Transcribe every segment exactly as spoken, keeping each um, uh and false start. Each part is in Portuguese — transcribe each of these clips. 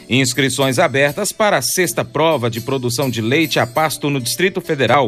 Inscrições abertas para a sexta prova de produção de leite a pasto no Distrito Federal.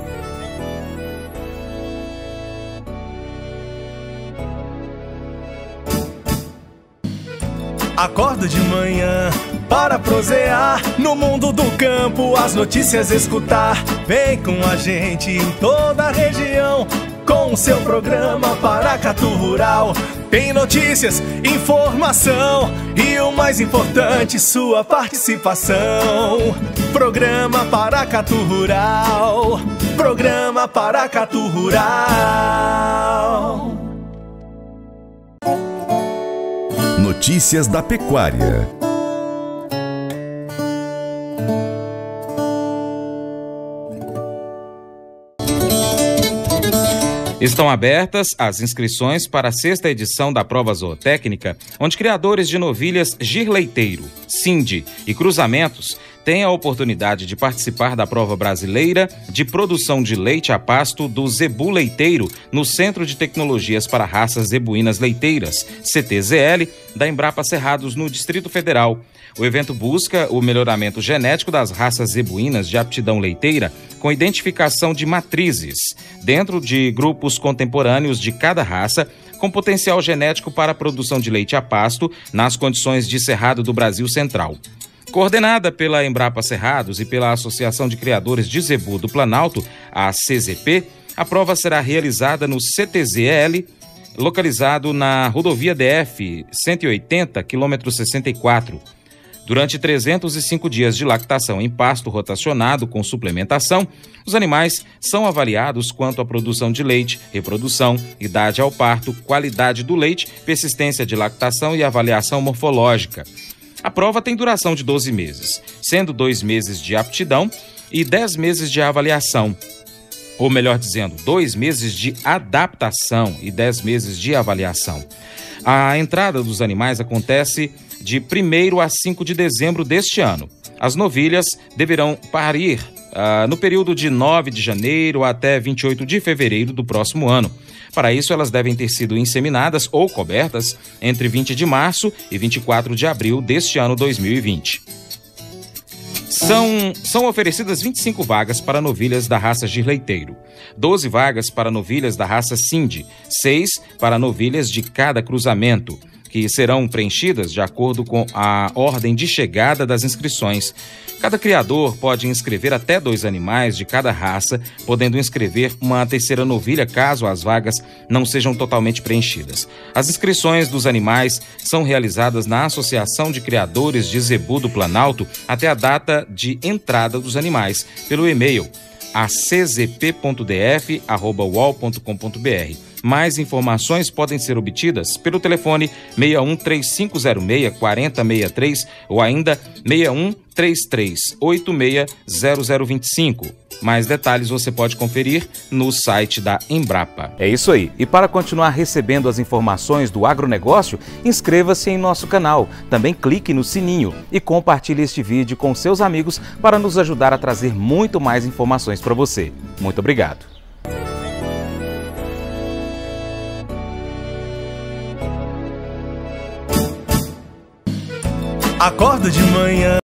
Acordo de manhã para prosear no mundo do campo, as notícias escutar. Vem com a gente em toda a região com o seu programa Paracatu Rural. Tem notícias, informação e o mais importante, sua participação. Programa Paracatu Rural. Programa Paracatu Rural. Notícias da pecuária. Estão abertas as inscrições para a sexta edição da prova zootécnica, onde criadores de novilhas girleiteiro, Cindy e cruzamentos têm a oportunidade de participar da prova brasileira de produção de leite a pasto do Zebu Leiteiro no Centro de Tecnologias para Raças Zebuínas Leiteiras, C T Z L, da Embrapa Cerrados, no Distrito Federal. O evento busca o melhoramento genético das raças zebuínas de aptidão leiteira com identificação de matrizes dentro de grupos contemporâneos de cada raça com potencial genético para a produção de leite a pasto nas condições de Cerrado do Brasil Central. Coordenada pela Embrapa Cerrados e pela Associação de Criadores de Zebu do Planalto, a C Z P, a prova será realizada no C T Z L, localizado na rodovia D F cento e oitenta, quilômetro sessenta e quatro. Durante trezentos e cinco dias de lactação em pasto rotacionado com suplementação, os animais são avaliados quanto à produção de leite, reprodução, idade ao parto, qualidade do leite, persistência de lactação e avaliação morfológica. A prova tem duração de doze meses, sendo dois meses de aptidão e dez meses de avaliação. Ou melhor dizendo, dois meses de adaptação e dez meses de avaliação. A entrada dos animais acontece de primeiro a cinco de dezembro deste ano. As novilhas deverão parir uh, no período de nove de janeiro até vinte e oito de fevereiro do próximo ano. Para isso, elas devem ter sido inseminadas ou cobertas entre vinte de março e vinte e quatro de abril deste ano dois mil e vinte. São, são oferecidas vinte e cinco vagas para novilhas da raça girleiteiro, doze vagas para novilhas da raça Cindy, seis para novilhas de cada cruzamento, que serão preenchidas de acordo com a ordem de chegada das inscrições. Cada criador pode inscrever até dois animais de cada raça, podendo inscrever uma terceira novilha caso as vagas não sejam totalmente preenchidas. As inscrições dos animais são realizadas na Associação de Criadores de Zebu do Planalto até a data de entrada dos animais, pelo e-mail a c z p ponto d f arroba u o l ponto com ponto b r. Mais informações podem ser obtidas pelo telefone seis um três cinco zero seis, quatro zero seis três ou ainda seis um três três oito seis zero zero dois cinco. Mais detalhes você pode conferir no site da Embrapa. É isso aí. E para continuar recebendo as informações do agronegócio, inscreva-se em nosso canal. Também clique no sininho e compartilhe este vídeo com seus amigos para nos ajudar a trazer muito mais informações para você. Muito obrigado. Acordo de manhã